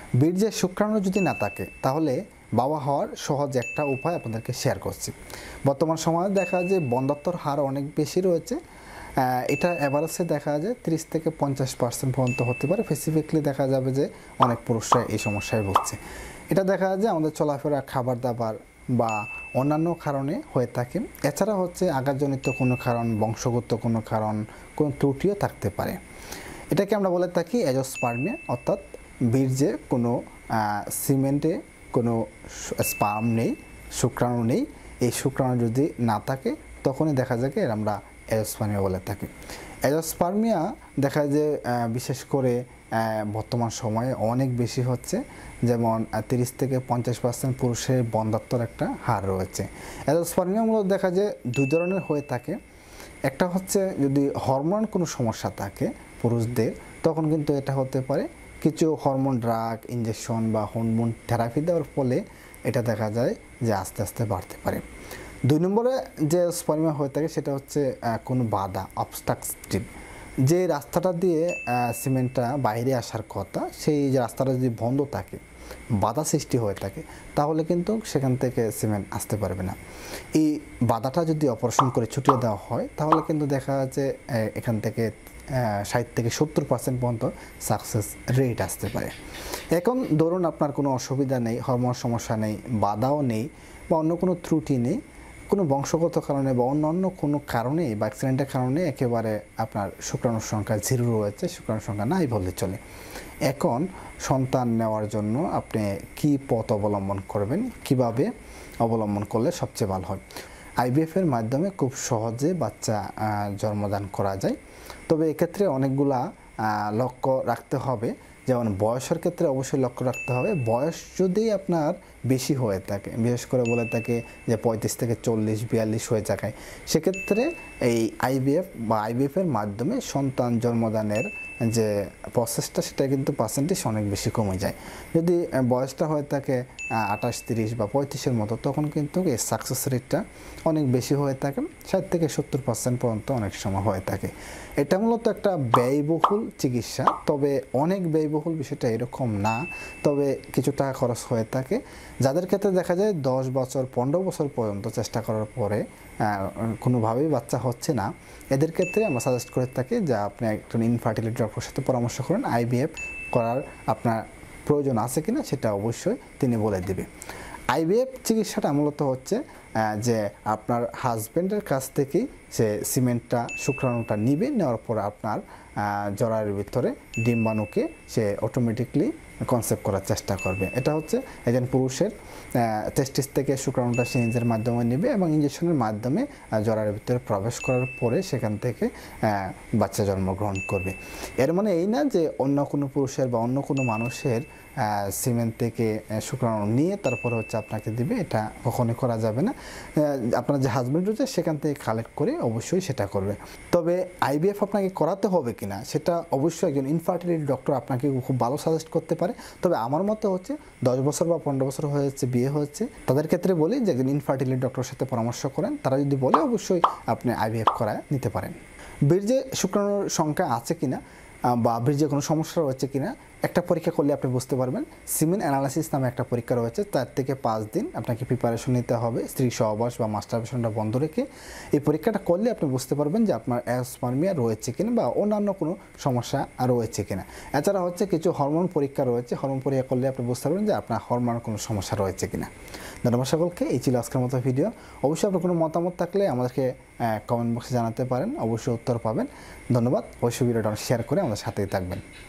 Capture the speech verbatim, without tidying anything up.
বীর্যে শুক্রাণু যদি না থাকে তাহলে বাবা হওয়ার সহজ একটা উপায় আপনাদেরকে শেয়ার করছি। বর্তমান সময়ে দেখা যায় যে বন্ধ্যাত্বর হার অনেক বেশি রয়েছে। এটা এভারেজে দেখা যায় তিরিশ থেকে পঞ্চাশ পার্সেন্ট পর্যন্ত হতে পারে। স্পেসিফিকলি দেখা যাবে যে অনেক পুরুষরা এই সমস্যায় ভুগছে। এটা দেখা যায় যে আমাদের চলাফেরা, খাবার দাবার বা অন্যান্য কারণে হয়ে থাকে। এছাড়া হচ্ছে আঘাতজনিত কোনো কারণ, বংশগত কোনো কারণ, কোনো ত্রুটিও থাকতে পারে। এটাকে আমরা বলে থাকি অ্যাজোস্পার্মিয়া, অর্থাৎ বীর্যে কোনো সিমেন্টে কোনো স্পার্ম নেই, শুক্রাণু নেই। এই শুক্রাণু যদি না থাকে তখনই দেখা যায় এর আমরা অ্যাজোস্পার্মিয়া বলে থাকি। অ্যাজোস্পার্মিয়া দেখা যায় যে বিশেষ করে বর্তমান সময়ে অনেক বেশি হচ্ছে, যেমন তিরিশ থেকে পঞ্চাশ পার্সেন্ট পুরুষের বন্ধ্যাত্বর একটা হার রয়েছে। অ্যাজোস্পার্মিয়া মূলত দেখা যায় দুই ধরনের হয়ে থাকে। একটা হচ্ছে যদি হরমোন কোনো সমস্যা থাকে পুরুষদের, তখন কিন্তু এটা হতে পারে কিছু হরমোন ড্রাগ, ইঞ্জেকশন বা হরমোন থেরাপি দেওয়ার ফলে এটা দেখা যায় যে আস্তে আস্তে বাড়তে পারে। দুই নম্বরে যে স্পার্মিয়া হয়ে থাকে সেটা হচ্ছে কোনো বাধা, অবস্ট্রাকটিভ, যে রাস্তাটা দিয়ে সিমেন্টটা বাইরে আসার কথা, সেই যে রাস্তাটা যদি বন্ধ থাকে, বাধা সৃষ্টি হয়ে থাকে, তাহলে কিন্তু সেখান থেকে সিমেন্ট আসতে পারবে না। এই বাধাটা যদি অপারেশন করে ছুটিয়ে দেওয়া হয় তাহলে কিন্তু দেখা যাচ্ছে এখান থেকে ষাট থেকে সত্তর পার্সেন্ট পর্যন্ত সাকসেস রেট আসতে পারে। এখন ধরুন আপনার কোনো অসুবিধা নেই, হরমোন সমস্যা নেই, বাধাও নেই বা অন্য কোনো ত্রুটি নেই, কোনো বংশগত কারণে বা অন্য অন্য কোনো কারণে বা অ্যাক্সিডেন্টের কারণে একেবারে আপনার শুক্রাণুর সংখ্যা জিরো রয়েছে, শুক্রাণুর সংখ্যা নাই বললে চলে। এখন সন্তান নেওয়ার জন্য আপনি কি পথ অবলম্বন করবেন, কিভাবে অবলম্বন করলে সবচেয়ে ভালো হয়? আইভিএফের মাধ্যমে খুব সহজে বাচ্চা জন্মদান করা যায়, তবে এক্ষেত্রে অনেকগুলা লক্ষ্য রাখতে হবে। যেমন বয়সের ক্ষেত্রে অবশ্যই লক্ষ্য রাখতে হবে। বয়স যদি আপনার বেশি হয়ে থাকে, বিশেষ করে বলে থাকে যে পঁয়ত্রিশ থেকে চল্লিশ বিয়াল্লিশ হয়ে যায়, সেক্ষেত্রে এই আইভিএফ বা আইভিএফের মাধ্যমে সন্তান জন্মদানের যে প্রসেসটা সেটা কিন্তু পার্সেন্টেজ অনেক বেশি কমে যায়। যদি বয়সটা হয়ে থাকে আঠাশ তিরিশ বা পঁয়ত্রিশের মতো, তখন কিন্তু এই সাকসেস রেটটা অনেক বেশি হয়ে থাকে, ষাট থেকে সত্তর পার্সেন্ট পর্যন্ত অনেক সময় হয়ে থাকে। এটা মূলত একটা ব্যয়বহুল চিকিৎসা, তবে অনেক ব্যয়বহুল বিষয়টা এরকম না, তবে কিছু টাকা খরচ হয়ে থাকে। যাদের ক্ষেত্রে দেখা যায় দশ বছর পনেরো বছর পর্যন্ত চেষ্টা করার পরে কোনোভাবেই বাচ্চা হচ্ছে না, এদের ক্ষেত্রে আমরা সাজেস্ট করে থাকি যে আপনি একজন ইনফার্টিলিটি ডক্টরের সাথে পরামর্শ করেন। আইভিএফ করার আপনার প্রয়োজন আছে কিনা সেটা অবশ্যই তিনি বলে দিবে। আইভিএফ চিকিৎসাটা মূলত হচ্ছে যে আপনার হাজব্যান্ডের কাছ থেকেই সে সিমেন্টটা, শুক্রাণুটা নিবে, নেওয়ার পর আপনার জরায়ুর ভিতরে ডিম্বাণুকে সে অটোমেটিকলি কনসেপ্ট করার চেষ্টা করবে। এটা হচ্ছে একজন পুরুষের টেস্টিস থেকে শুক্রাণুটা সে নিজের মাধ্যমে নেবে এবং ইঞ্জেকশনের মাধ্যমে জরায়ুর ভিতরে প্রবেশ করার পরে সেখান থেকে বাচ্চা জন্মগ্রহণ করবে। এর মানে এই না যে অন্য কোনো পুরুষের বা অন্য কোনো মানুষের সিমেন্ট থেকে শুক্রাণু নিয়ে তারপরে হচ্ছে আপনাকে দিবে, এটা কখনোই করা যাবে না। আপনার যে হাজব্যান্ড রয়েছে সেখান থেকে কালেক্ট করে অবশ্যই সেটা করবে। তবে আইভিএফ আপনাকে করাতে হবে কিনা সেটা অবশ্যই একজন ইনফার্টিলিটি ডক্টর আপনাকে খুব ভালো সাজেস্ট করতে পারে। তবে আমার মতে হচ্ছে দশ বছর বা পনেরো বছর হয়েছে, বিয়ে হচ্ছে, তাদের ক্ষেত্রে বলি যে একজন ইনফার্টিলিটি ডক্টরের সাথে পরামর্শ করেন। তারা যদি বলে অবশ্যই আপনি আইভিএফ করায় নিতে পারেন। বীর্যে শুক্রাণুর সংখ্যা আছে কিনা বা বীর্যে কোনো সমস্যা রয়েছে কিনা একটা পরীক্ষা করলে আপনি বুঝতে পারবেন। সিমেন অ্যানালাইসিস নামে একটা পরীক্ষা রয়েছে, চার থেকে পাঁচ দিন আপনাকে প্রিপারেশন নিতে হবে, স্ত্রী সহবাস বা মাস্টারবেশনটা বন্ধ রেখে। এই পরীক্ষাটা করলে আপনি বুঝতে পারবেন যে আপনার অ্যাজোস্পার্মিয়া রয়েছে কিনা বা অন্যান্য কোনো সমস্যা রয়েছে কিনা। এছাড়া হচ্ছে কিছু হরমোন পরীক্ষা রয়েছে, হরমোন পরীক্ষা করলে আপনি বুঝতে পারবেন যে আপনার হরমোনের কোনো সমস্যা রয়েছে কিনা। ধন্যবাদ সকলকে। এই ছিল আজকের মতো ভিডিও। অবশ্যই আপনার কোনো মতামত থাকলে আমাদেরকে কমেন্ট বক্সে জানাতে পারেন, অবশ্যই উত্তর পাবেন। ধন্যবাদ। অবশ্যই ভিডিওটা শেয়ার করে আমাদের সাথেই থাকবেন।